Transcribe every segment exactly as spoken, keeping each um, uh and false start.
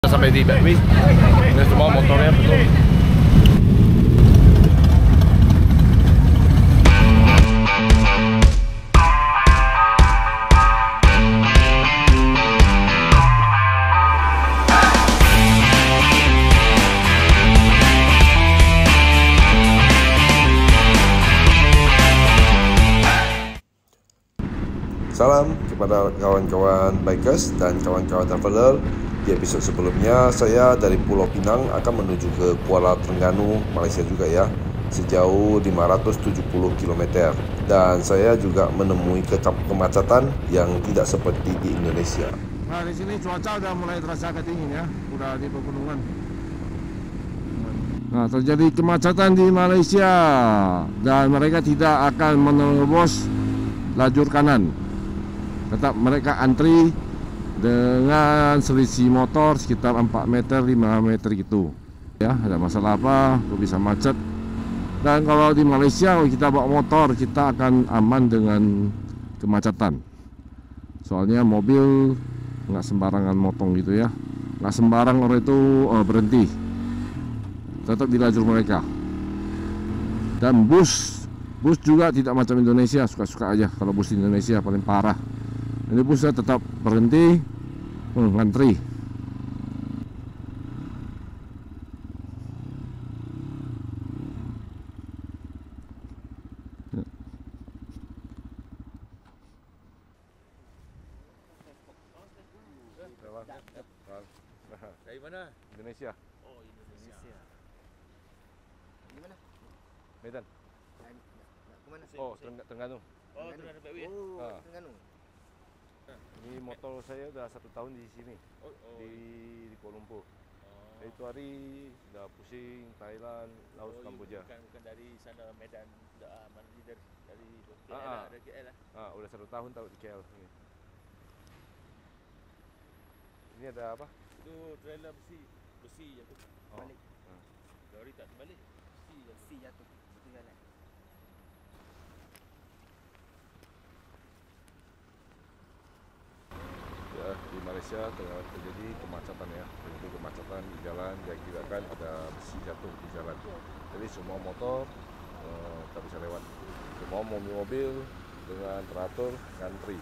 Sampai di Backbase, ini semua motornya betul. Salam kepada kawan-kawan bikers dan kawan-kawan traveler. Di episod sebelumnya, saya dari Pulau Pinang akan menuju ke Kuala Terengganu, Malaysia juga ya, sejauh lima ratus tujuh puluh kilometer. Dan saya juga menemui ke kemacetan yang tidak seperti di Indonesia. Nah, di sini cuaca udah mulai terasa agak dingin ya, udah di pegunungan. Nah, terjadi kemacetan di Malaysia dan mereka tidak akan menerobos lajur kanan. Tetap mereka antri dengan selisih motor sekitar empat meter, lima meter gitu. Ya, ada masalah apa, bisa macet. Dan kalau di Malaysia kalau kita bawa motor, kita akan aman dengan kemacetan. Soalnya mobil nggak sembarangan motong gitu ya. Nggak sembarang orang itu uh, berhenti. Tetap di lajur mereka. Dan bus, bus juga tidak macam Indonesia, suka-suka aja. Kalau bus di Indonesia paling parah. Ini busnya tetap berhenti, hmm, ngantri. Dari mana? Indonesia. Oh, Indonesia. Di mana? Medan. Ke mana? Oh, Terengganu. Oh, Terengganu Backbase. Oh, Ah. Terengganu. Ini motor saya udah satu tahun di sini, Oh, oh. di, di Kuala Lumpur. Oh. Itu hari udah pusing Thailand, Laos, Oh, Kamboja. Bukan, bukan dari sana Medan, dah mana dari dari K L Ah, lah, ah. dari K L lah. Ah, udah satu tahun tahu di K L. Ini, ini ada apa? Itu trailer besi, besi jatuh. Oh. Balik. Ah. Lori tak terbalik. Besi jatuh. Si jatuh. Ketinggalan. Ya, di Malaysia ter- terjadi kemacetan ya, terjadi kemacetan di jalan diakibatkan ada besi jatuh di jalan. Jadi semua motor eh, tak bisa lewat. Semua mobil-mobil dengan teratur ngantri.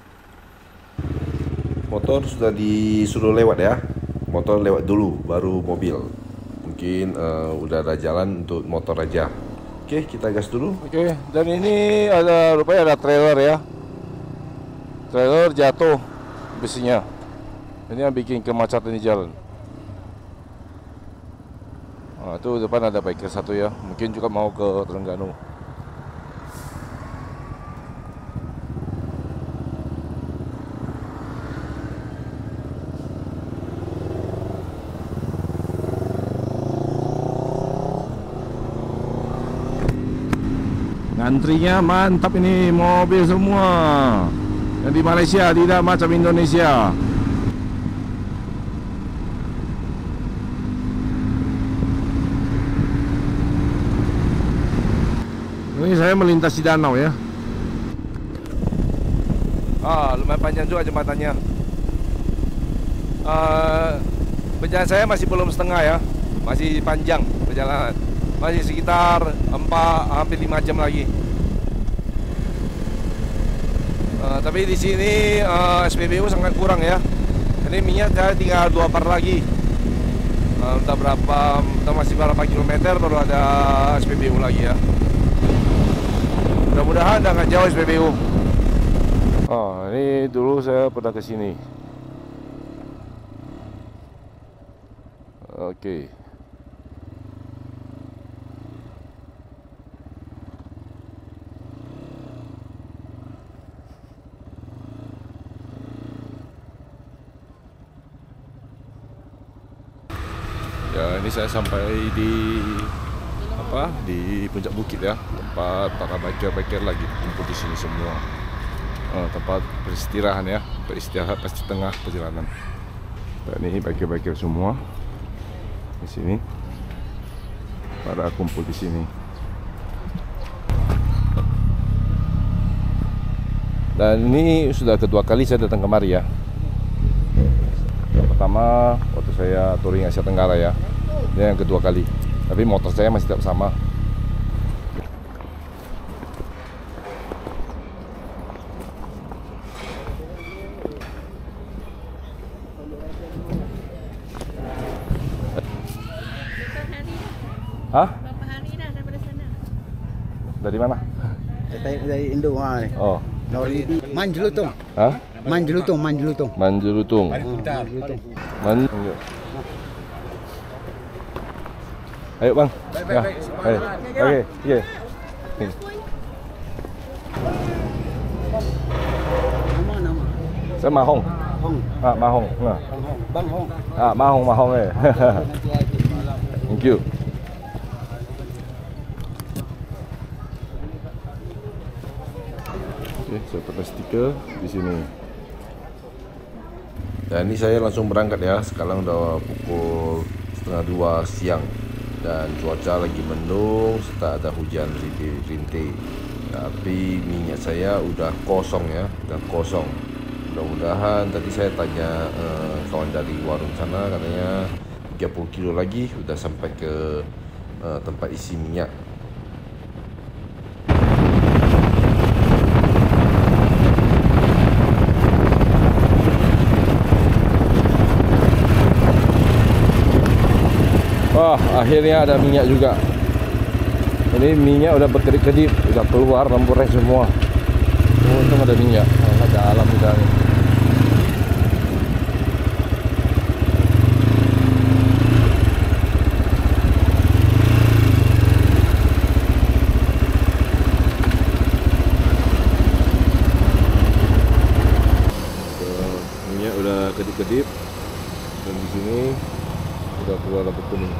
Motor sudah disuruh lewat ya. Motor lewat dulu, baru mobil. Mungkin uh, udah ada jalan untuk motor aja. Oke, kita gas dulu. Oke, dan ini ada rupanya ada trailer ya. Trailer jatuh besinya. Ini yang bikin kemacetan di jalan. Nah, itu depan ada biker satu ya. Mungkin juga mau ke Terengganu. Antrinya mantap ini, mobil semua. Yang di Malaysia tidak macam Indonesia. Ini saya melintasi danau ya. Ah, lumayan panjang juga jembatannya. Uh, perjalanan saya masih belum setengah ya, masih panjang perjalanan. Masih sekitar empat hampir lima jam lagi. Uh, tapi di sini uh, S P B U sangat kurang ya. Ini minyak saya tinggal dua par lagi. Uh, entah berapa, entah masih berapa kilometer baru ada S P B U lagi ya. Mudah-mudahan nggak jauh S P B U. Oh, ini dulu saya pernah ke sini. Oke. Okay. Ya, ini saya sampai di apa di puncak bukit ya, tempat para biker-biker lagi kumpul di sini semua. Oh, tempat beristirahat ya, beristirahat pasti tengah perjalanan. Dan ini biker-biker semua di sini, pada kumpul di sini. Dan ini sudah kedua kali saya datang kemari ya. pertama waktu saya touring Asia Tenggara ya. Ini yang kedua kali. Tapi motor saya masih tetap sama. Hah? Berapa hari dah daripada sana? Dari mana? Dari, dari Indo ha. Oh. Dari Manjelutung. Hah? Manjelutung, Manjelutung. Manjelutung. Manjelutung. Man. Ayo bang. Ya. Ayo. Oke. Oke. Nama nama. Saya Mahong. Hong. Ah, Mahong. Nah. Bang Hong. Bang Hong. Ah, Mahong, Mahong eh. Thank you. Oke, saya pakai stiker di sini. Dan ini saya langsung berangkat ya. Sekarang udah pukul setengah dua siang dan cuaca lagi mendung serta ada hujan rintik-rintik. Tapi minyak saya udah kosong ya, udah kosong. Mudah-mudahan tadi saya tanya eh, kawan dari warung sana, katanya tiga puluh kilo lagi udah sampai ke eh, tempat isi minyak. Wah, akhirnya ada minyak juga. Ini minyak udah berkedip-kedip, udah keluar lampu rem semua. Oh, untung ada minyak. Oh, ada alam udah nih. Minyak udah kedip-kedip dan di sini udah keluar lampu kuning.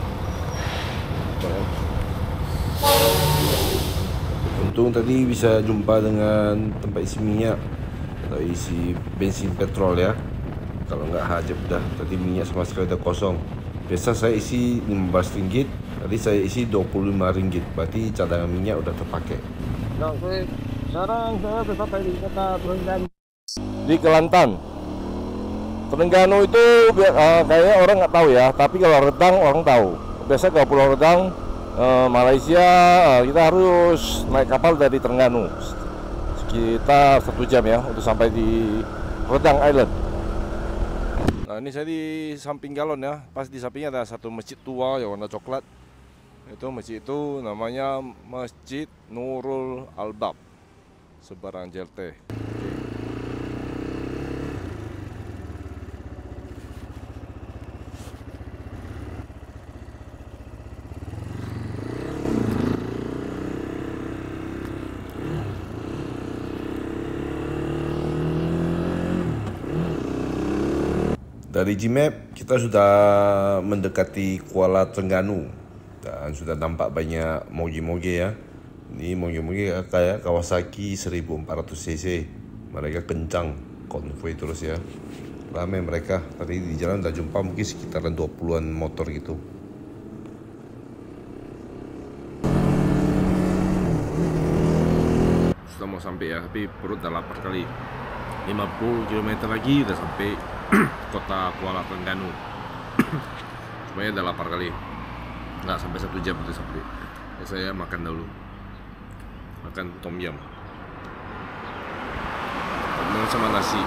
Untung tadi bisa jumpa dengan tempat isi minyak atau isi bensin petrol ya. Kalau nggak hajab dah. Tadi minyak sama sekali udah kosong. Biasa saya isi lima belas ringgit, tadi saya isi dua puluh lima ringgit. Berarti cadangan minyak udah terpakai. Nah, saya, sekarang saya tetap di kota Terengganu. Di Kelantan. Terengganu itu uh, kayaknya orang nggak tahu ya, tapi kalau Redang orang tahu. Biasa kalau Pulau Redang, uh, Malaysia, uh, kita harus naik kapal dari Terengganu sekitar satu jam ya untuk sampai di Redang Island. Nah ini saya di samping galon ya, pas di sampingnya ada satu masjid tua yang warna coklat. Itu masjid itu namanya Masjid Nurul Albab, seberang J L T. Dari G-Map kita sudah mendekati Kuala Terengganu dan sudah nampak banyak moge-moge ya. Ini moge-moge kayak Kawasaki seribu empat ratus cc. Mereka kencang, konvoi terus ya. Ramai mereka. Tadi di jalan udah jumpa mungkin sekitaran dua puluhan motor gitu. Sudah mau sampai ya, tapi perut udah lapar kali. lima puluh kilometer lagi udah sampai kota Kuala Terengganu. Semuanya udah lapar kali. Nggak sampai satu jam udah sampai. Ya, saya makan dulu. Makan tom yum. Tom yum sama nasi.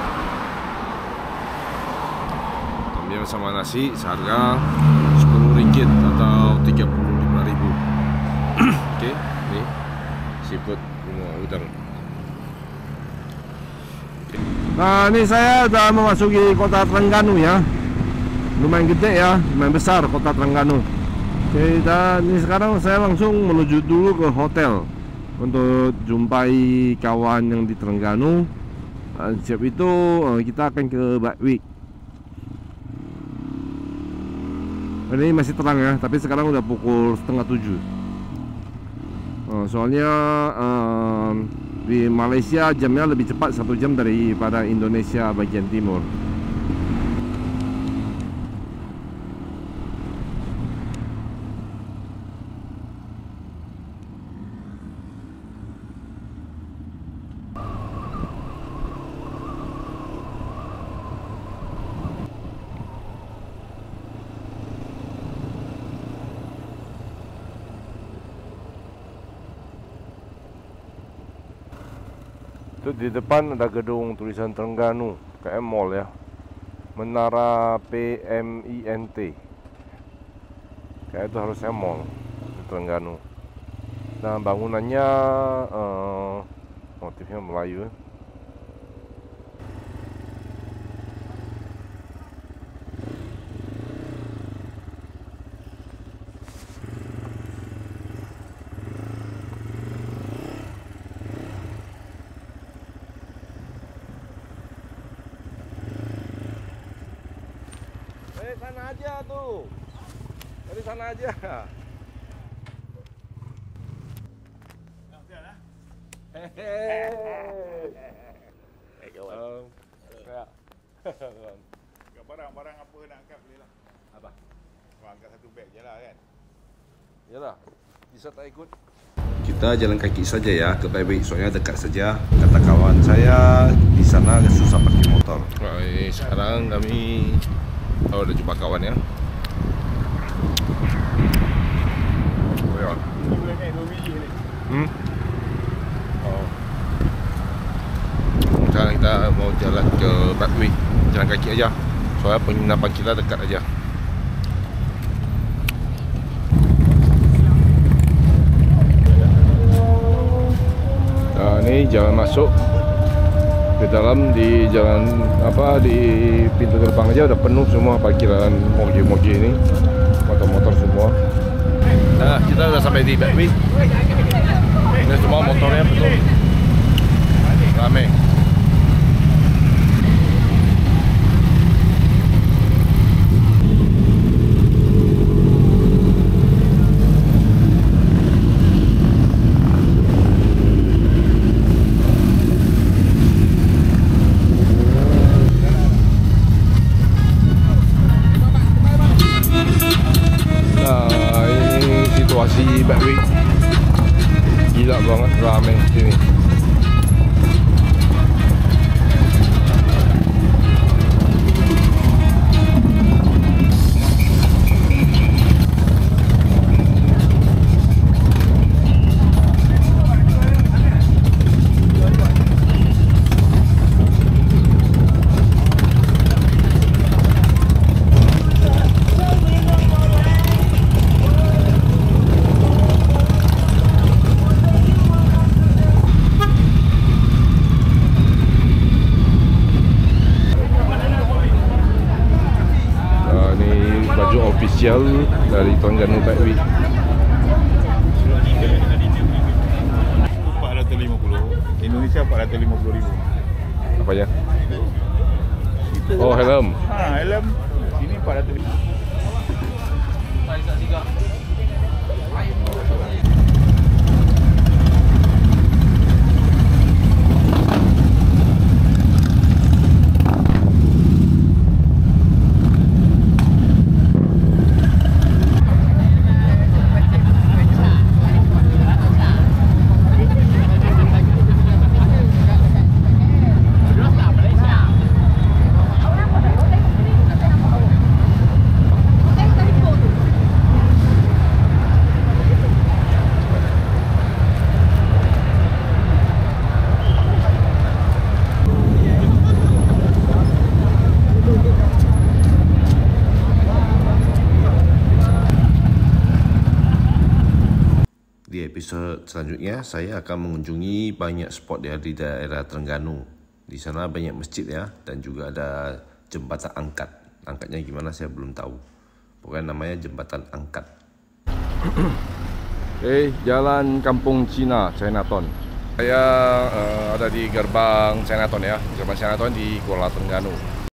Tom yum sama nasi seharga sepuluh ringgit atau tiga puluh lima ribu. Oke, nih seafood udang. Nah ini saya sudah memasuki kota Terengganu ya. Lumayan gede ya, lumayan besar kota Terengganu. Oke, dan ini sekarang saya langsung menuju dulu ke hotel untuk jumpai kawan yang di Terengganu. Siap itu kita akan ke Batwig. Ini masih terang ya, tapi sekarang udah pukul setengah tujuh. Soalnya um, di Malaysia jamnya lebih cepat satu jam daripada Indonesia bagian timur. Itu di depan ada gedung tulisan Terengganu, K M Mall ya. Menara P M I N T. Kayak itu harusnya mall di Terengganu. Nah, bangunannya uh, motifnya Melayu. Dari sana aja tuh. Dari sana aja. Hehehe. Eh kawan. Um, ya. Barang-barang apa nak angkat boleh lah. Apa? Kau angkat satu beg je lah kan. Yalah. Bisa tak ikut? Kita jalan kaki saja ya ke Baik-Baik, soalnya dekat saja. Kata kawan saya di sana susah parkir motor. Baik, sekarang kami oh, udah jumpa kawan ya. Oh, ya. Dua naik dua biji ni. Hmm? Oh. Sekarang kita mau jalan ke Baik-Baik, jalan kaki aja. Soalnya penginapan kita dekat aja. Nah, ini jalan masuk ke dalam, di jalan apa di pintu gerbang aja udah penuh semua parkiran moge-moge ini, motor-motor semua. Nah, kita udah sampai di Baik-Baik. Ini semua motornya penuh, rame. Nah, ini situasi Baik-Baik. Gila banget ramai sini. Official dari Terengganu Baik-Baik. empat ratus lima puluh. Indonesia empat ratus lima puluh ribu. Apa ya? Oh, helm. Ha, helm. Sini empat ratus ribu. Di episode selanjutnya saya akan mengunjungi banyak spot di daerah Terengganu. Di sana banyak masjid ya, dan juga ada jembatan angkat. Angkatnya gimana saya belum tahu. Pokoknya namanya jembatan angkat. Eh, Jalan Kampung Cina, Chinatown. Saya uh, ada di gerbang Chinatown ya, gerbang Chinatown di Kuala Terengganu.